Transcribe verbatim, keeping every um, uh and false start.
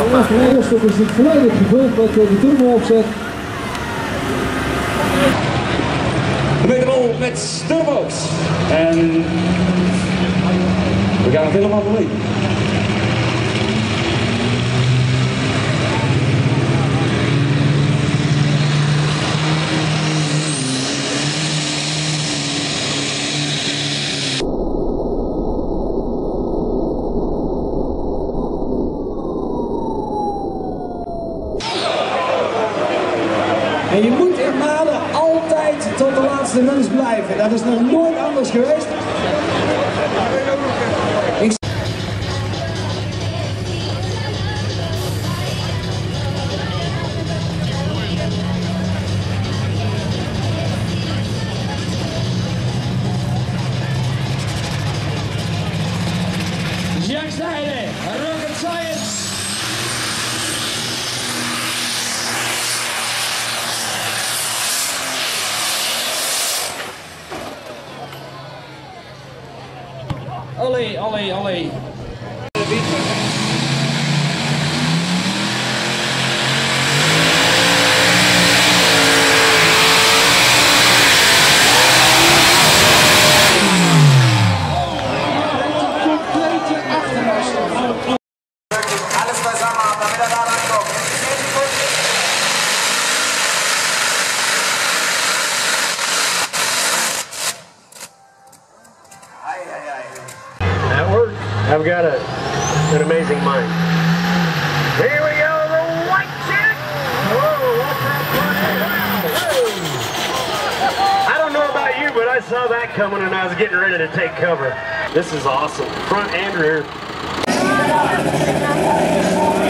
De eerste rijderstuk is het volledig gevuld met de turbo-opzet. De meterol met turbo's. En we gaan het helemaal beleven. En je moet in Maden altijd tot de laatste runs blijven. Dat is nog nooit anders geweest. Ik... Jacques Steijden, Rocket Science. Allee, allee, allee. Alles beisammen haben, damit er da rankommt. That worked. I've got a, an amazing mind. Here we go, the white chick! Whoa, what's that funny? I don't know about you, but I saw that coming and I was getting ready to take cover. This is awesome, front and rear.